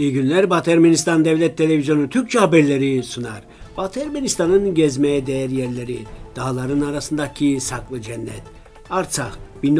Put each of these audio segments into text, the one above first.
İyi günler. Batı Ermenistan Devlet Televizyonu Türkçe haberleri sunar. Batı Ermenistan'ın gezmeye değer yerleri, dağların arasındaki saklı cennet. Artsakh,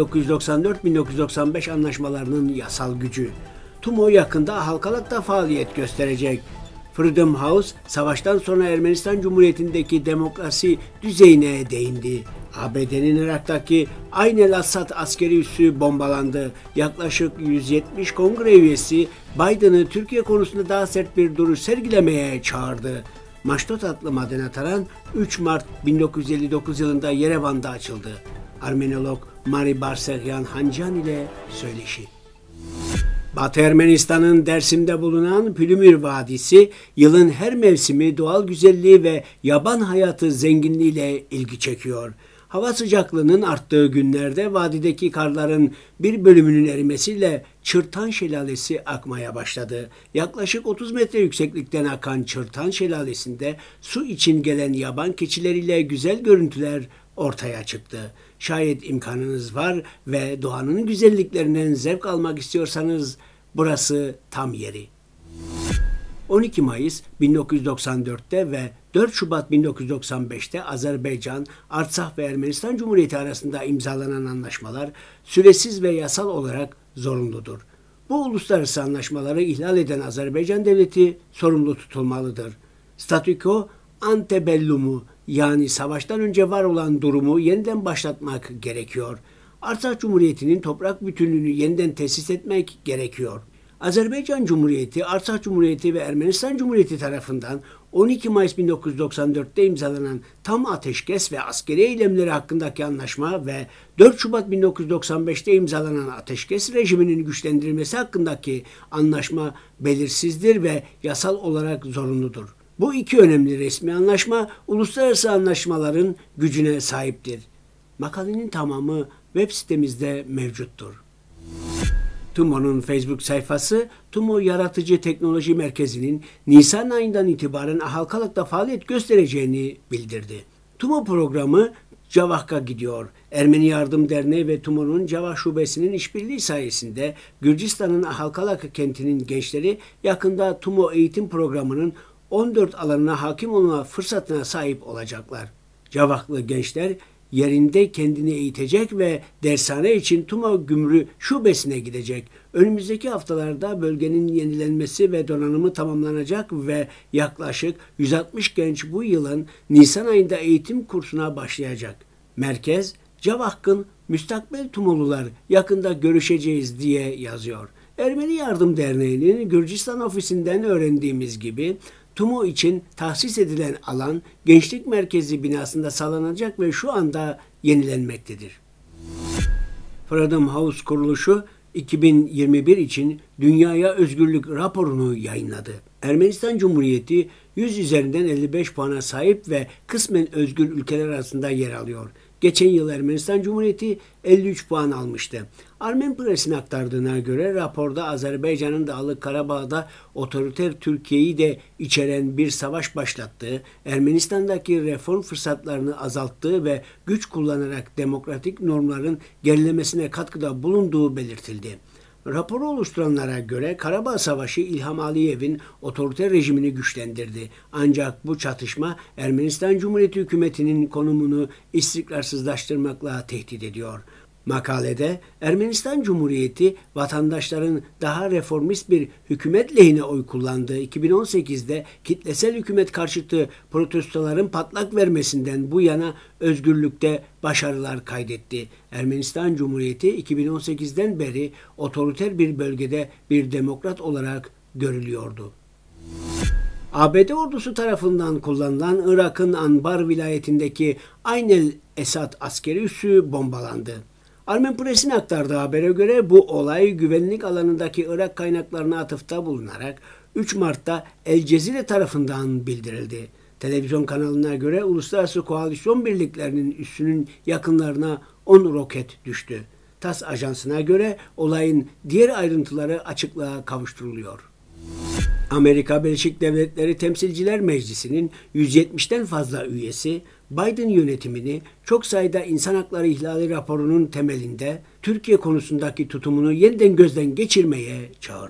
1994-1995 anlaşmalarının yasal gücü. TUMO yakında Halkalık'ta faaliyet gösterecek. Freedom House, savaştan sonra Ermenistan Cumhuriyeti'ndeki demokrasi düzeyine değindi. ABD'nin Irak'taki Ayn el-Assad askeri üssü bombalandı. Yaklaşık 170 kongre üyesi Biden'ı Türkiye konusunda daha sert bir duruş sergilemeye çağırdı. Maştot adlı maden taran 3 Mart 1959 yılında Yerevan'da açıldı. Armenolog Mari Barsegyan Hancan ile söyleşi. Batı Ermenistan'ın Dersim'de bulunan Pülümür Vadisi, yılın her mevsimi doğal güzelliği ve yaban hayatı zenginliğiyle ilgi çekiyor. Hava sıcaklığının arttığı günlerde vadideki karların bir bölümünün erimesiyle Çırtan Şelalesi akmaya başladı. Yaklaşık 30 metre yükseklikten akan Çırtan Şelalesi'nde su için gelen yaban keçileriyle güzel görüntüler ortaya çıktı. Şayet imkanınız var ve doğanın güzelliklerinden zevk almak istiyorsanız burası tam yeri. 12 Mayıs 1994'te ve 4 Şubat 1995'te Azerbaycan, Artsakh ve Ermenistan Cumhuriyeti arasında imzalanan anlaşmalar süresiz ve yasal olarak zorunludur. Bu uluslararası anlaşmaları ihlal eden Azerbaycan devleti sorumlu tutulmalıdır. Statüko antebellumu, yani savaştan önce var olan durumu yeniden başlatmak gerekiyor. Artsakh Cumhuriyeti'nin toprak bütünlüğünü yeniden tesis etmek gerekiyor. Azerbaycan Cumhuriyeti, Artsakh Cumhuriyeti ve Ermenistan Cumhuriyeti tarafından 12 Mayıs 1994'te imzalanan tam ateşkes ve askeri eylemleri hakkındaki anlaşma ve 4 Şubat 1995'te imzalanan ateşkes rejiminin güçlendirilmesi hakkındaki anlaşma belirsizdir ve yasal olarak zorunludur. Bu iki önemli resmi anlaşma uluslararası anlaşmaların gücüne sahiptir. Makalenin tamamı web sitemizde mevcuttur. TUMO'nun Facebook sayfası, TUMO Yaratıcı Teknoloji Merkezi'nin Nisan ayından itibaren Halkalık'ta faaliyet göstereceğini bildirdi. TUMO programı Cavahk'a gidiyor. Ermeni Yardım Derneği ve TUMO'nun Cavah Şubesi'nin işbirliği sayesinde Gürcistan'ın Halkalak kentinin gençleri yakında TUMO eğitim programının 14 alanına hakim olma fırsatına sahip olacaklar. Cavahlı gençler yerinde kendini eğitecek ve dershane için TUMO Gümrü Şubesi'ne gidecek. Önümüzdeki haftalarda bölgenin yenilenmesi ve donanımı tamamlanacak ve yaklaşık 160 genç bu yılın Nisan ayında eğitim kursuna başlayacak. Merkez, Cavahk'ın müstakbel TUMO'lular yakında görüşeceğiz diye yazıyor. Ermeni Yardım Derneği'nin Gürcistan ofisinden öğrendiğimiz gibi TUMO için tahsis edilen alan Gençlik Merkezi binasında sağlanacak ve şu anda yenilenmektedir. Freedom House kuruluşu 2021 için Dünyaya Özgürlük raporunu yayınladı. Ermenistan Cumhuriyeti 100 üzerinden 55 puana sahip ve kısmen özgür ülkeler arasında yer alıyor. Geçen yıl Ermenistan Cumhuriyeti 53 puan almıştı. Armen Press'in aktardığına göre raporda Azerbaycan'ın Dağlık Karabağ'da otoriter Türkiye'yi de içeren bir savaş başlattığı, Ermenistan'daki reform fırsatlarını azalttığı ve güç kullanarak demokratik normların gerilemesine katkıda bulunduğu belirtildi. Raporu oluşturanlara göre Karabağ Savaşı İlham Aliyev'in otoriter rejimini güçlendirdi. Ancak bu çatışma Ermenistan Cumhuriyeti hükümetinin konumunu istikrarsızlaştırmakla tehdit ediyor. Makalede Ermenistan Cumhuriyeti vatandaşların daha reformist bir hükümet lehine oy kullandığı 2018'de kitlesel hükümet karşıtı protestoların patlak vermesinden bu yana özgürlükte başarılar kaydetti. Ermenistan Cumhuriyeti 2018'den beri otoriter bir bölgede bir demokrat olarak görülüyordu. ABD ordusu tarafından kullanılan Irak'ın Anbar vilayetindeki Ayn el-Assad askeri üssü bombalandı. Armen Press'in aktardığı habere göre bu olay güvenlik alanındaki Irak kaynaklarına atıfta bulunarak 3 Mart'ta El Cezire tarafından bildirildi. Televizyon kanalına göre uluslararası koalisyon birliklerinin üssünün yakınlarına 10 roket düştü. TASS ajansına göre olayın diğer ayrıntıları açıklığa kavuşturuluyor. Amerika Birleşik Devletleri Temsilciler Meclisi'nin 170'ten fazla üyesi Biden yönetimini çok sayıda insan hakları ihlali raporunun temelinde Türkiye konusundaki tutumunu yeniden gözden geçirmeye çağırdı.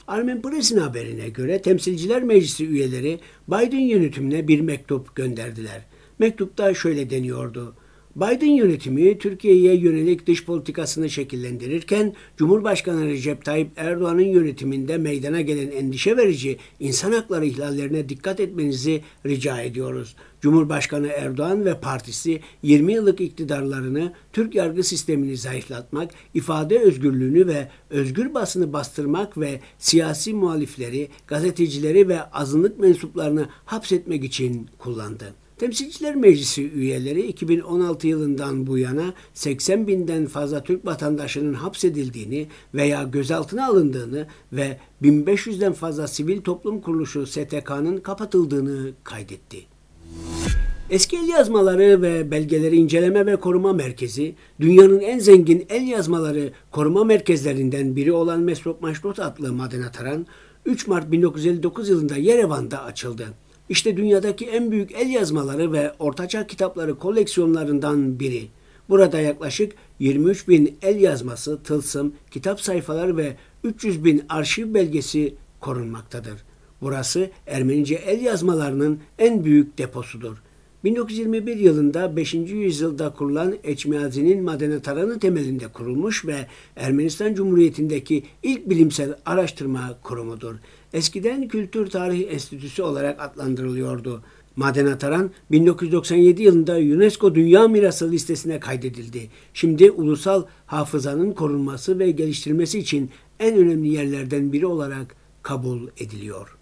Armen Press'in haberine göre Temsilciler Meclisi üyeleri Biden yönetimine bir mektup gönderdiler. Mektupta şöyle deniyordu: Biden yönetimi Türkiye'ye yönelik dış politikasını şekillendirirken Cumhurbaşkanı Recep Tayyip Erdoğan'ın yönetiminde meydana gelen endişe verici insan hakları ihlallerine dikkat etmenizi rica ediyoruz. Cumhurbaşkanı Erdoğan ve partisi 20 yıllık iktidarlarını Türk yargı sistemini zayıflatmak, ifade özgürlüğünü ve özgür basını bastırmak ve siyasi muhalifleri, gazetecileri ve azınlık mensuplarını hapsetmek için kullandı. Temsilciler Meclisi üyeleri 2016 yılından bu yana 80 binden fazla Türk vatandaşının hapsedildiğini veya gözaltına alındığını ve 1500'den fazla sivil toplum kuruluşu STK'nın kapatıldığını kaydetti. Eski el yazmaları ve belgeleri inceleme ve koruma merkezi, dünyanın en zengin el yazmaları koruma merkezlerinden biri olan Mesrop Maşrut adlı madene taran, 3 Mart 1959 yılında Yerevan'da açıldı. İşte dünyadaki en büyük el yazmaları ve ortaçağ kitapları koleksiyonlarından biri. Burada yaklaşık 23 bin el yazması, tılsım, kitap sayfaları ve 300 bin arşiv belgesi korunmaktadır. Burası Ermenice el yazmalarının en büyük deposudur. 1921 yılında 5. yüzyılda kurulan Eçmiazi'nin madene taranı temelinde kurulmuş ve Ermenistan Cumhuriyeti'ndeki ilk bilimsel araştırma kurumudur. Eskiden Kültür Tarih Enstitüsü olarak adlandırılıyordu. Madene taran 1997 yılında UNESCO Dünya Mirası listesine kaydedildi. Şimdi ulusal hafızanın korunması ve geliştirilmesi için en önemli yerlerden biri olarak kabul ediliyor.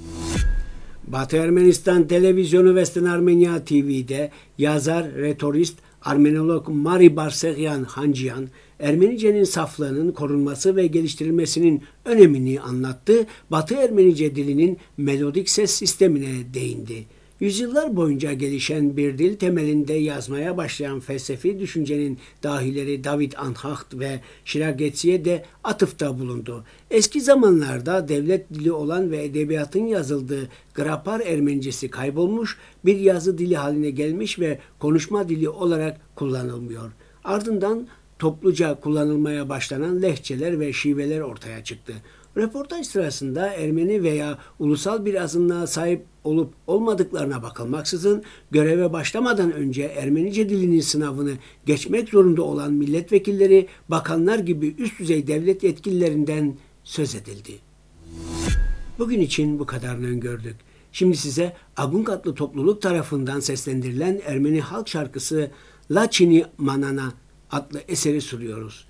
Batı Ermenistan Televizyonu Western Armenia TV'de yazar, retorist, Armenolog Mari Barsegyan Hanciyan, Ermenice'nin saflığının korunması ve geliştirilmesinin önemini anlattı, Batı Ermenice dilinin melodik ses sistemine değindi. Yüzyıllar boyunca gelişen bir dil temelinde yazmaya başlayan felsefi düşüncenin dahileri David Anhacht ve Şiragetsi'ye de atıfta bulundu. Eski zamanlarda devlet dili olan ve edebiyatın yazıldığı Grapar Ermenicesi kaybolmuş, bir yazı dili haline gelmiş ve konuşma dili olarak kullanılmıyor. Ardından topluca kullanılmaya başlanan lehçeler ve şiveler ortaya çıktı. Röportaj sırasında Ermeni veya ulusal bir azınlığa sahip olup olmadıklarına bakılmaksızın göreve başlamadan önce Ermenice dilinin sınavını geçmek zorunda olan milletvekilleri, bakanlar gibi üst düzey devlet yetkililerinden söz edildi. Bugün için bu kadarını öngördük. Şimdi size Agung adlı topluluk tarafından seslendirilen Ermeni halk şarkısı Laçini Manana adlı eseri sunuyoruz.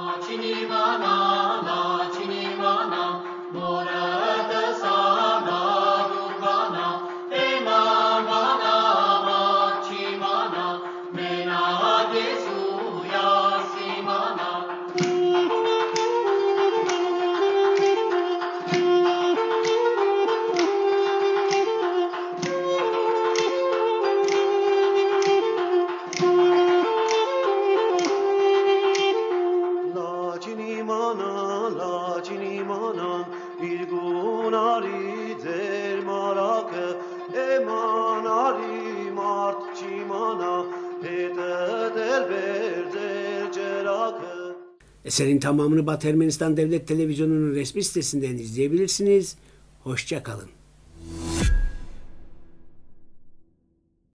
Eserin tamamını Batı Ermenistan Devlet Televizyonu'nun resmi sitesinden izleyebilirsiniz. Hoşça kalın.